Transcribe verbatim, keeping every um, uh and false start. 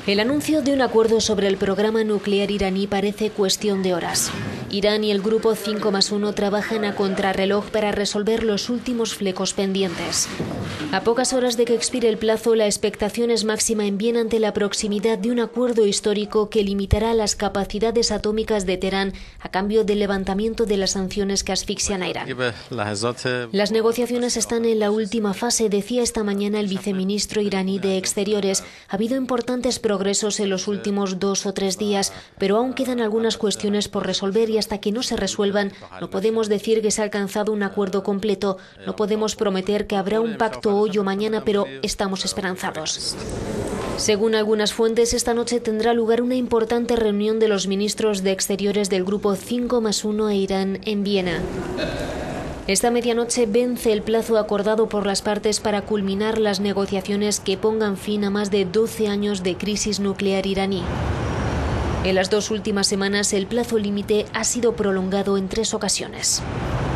El anuncio de un acuerdo sobre el programa nuclear iraní parece cuestión de horas. Irán y el grupo cinco más uno trabajan a contrarreloj para resolver los últimos flecos pendientes. A pocas horas de que expire el plazo, la expectación es máxima en Viena ante la proximidad de un acuerdo histórico que limitará las capacidades atómicas de Teherán a cambio del levantamiento de las sanciones que asfixian a Irán. Las negociaciones están en la última fase, decía esta mañana el viceministro iraní de Exteriores. Ha habido importantes progresos en los últimos dos o tres días, pero aún quedan algunas cuestiones por resolver y hasta que no se resuelvan no podemos decir que se ha alcanzado un acuerdo completo. No podemos prometer que habrá un pacto hoy o mañana, pero estamos esperanzados. Según algunas fuentes, esta noche tendrá lugar una importante reunión de los ministros de Exteriores del grupo cinco más uno e Irán en Viena. Esta medianoche vence el plazo acordado por las partes para culminar las negociaciones que pongan fin a más de doce años de crisis nuclear iraní. En las dos últimas semanas, el plazo límite ha sido prolongado en tres ocasiones.